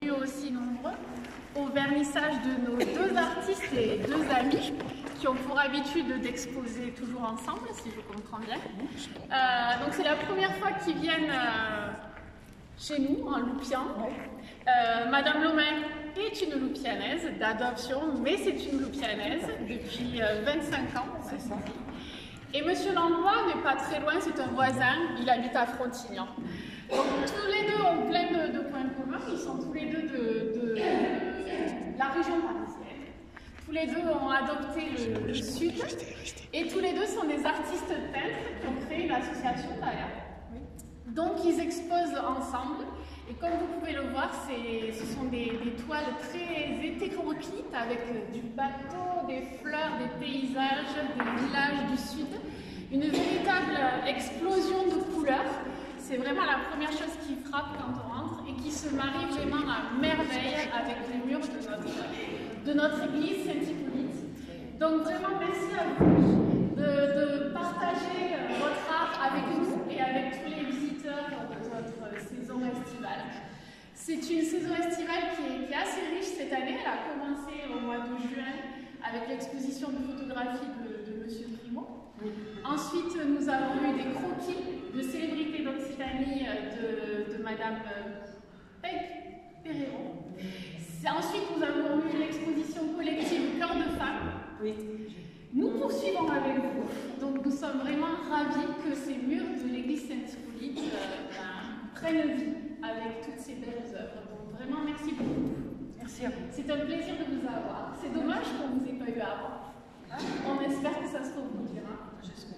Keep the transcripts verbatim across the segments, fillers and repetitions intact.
Aussi nombreux au vernissage de nos deux artistes et deux amis qui ont pour habitude d'exposer toujours ensemble, si je comprends bien. Euh, donc c'est la première fois qu'ils viennent euh, chez nous, en Loupian. Euh, Madame Lomain est une Loupianaise d'adoption, mais c'est une Loupianaise depuis euh, vingt-cinq ans. C'est ça. Et Monsieur Langlois n'est pas très loin, c'est un voisin, il habite à Frontignan. Donc tous les deux ont plein de, de points communs, ils sont tous les deux de, de, de la région parisienne. Tous les deux ont adopté le, le Sud et tous les deux sont des artistes peintres qui ont créé une association d'ailleurs. Donc ils exposent ensemble et comme vous pouvez le voir, ce sont des, des toiles très hétéroclites avec du bateau, des fleurs, des paysages, des villages du Sud. Une véritable explosion de couleurs. C'est vraiment la première chose qui frappe quand on rentre et qui se marie vraiment à merveille avec les murs de notre, de notre église Saint-Hippolyte. Donc vraiment merci à vous de, de partager votre art avec nous et avec tous les visiteurs de notre saison estivale. C'est une saison estivale qui est, qui est assez riche cette année. Elle a commencé au mois de juin avec l'exposition de photographie de, de Monsieur Primo. Oui. Ensuite, nous avons eu des croquis de célébrités d'Occitanie de, de Madame Peg Perreron. Ensuite, nous avons eu l'exposition collective Cœur de femme. Oui. Nous poursuivons avec vous. Donc, nous sommes vraiment ravis que ces murs de l'église Saint-Hippolyte euh, ben, prennent vie avec toutes ces belles œuvres. Donc, vraiment, merci beaucoup. Merci à vous. C'est un plaisir de vous avoir. C'est dommage qu'on ne vous ait pas eu avant. On espère que ça se reproduira. J'espère.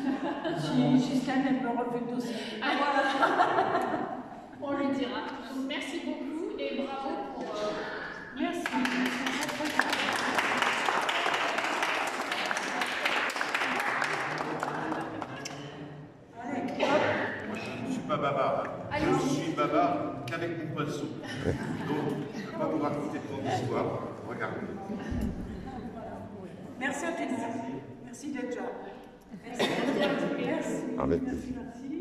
Si Giscane, elle me refait le dossier. Ah, voilà. On lui dira. Donc, merci beaucoup et bravo pour... Euh... Merci. Moi, je ne suis pas bavard. Je ne suis bavard qu'avec mon pinceau. Donc, je ne peux pas vous raconter ton histoire. Regardez. Merci Othélie. Merci d'être là. Merci. Avec Merci.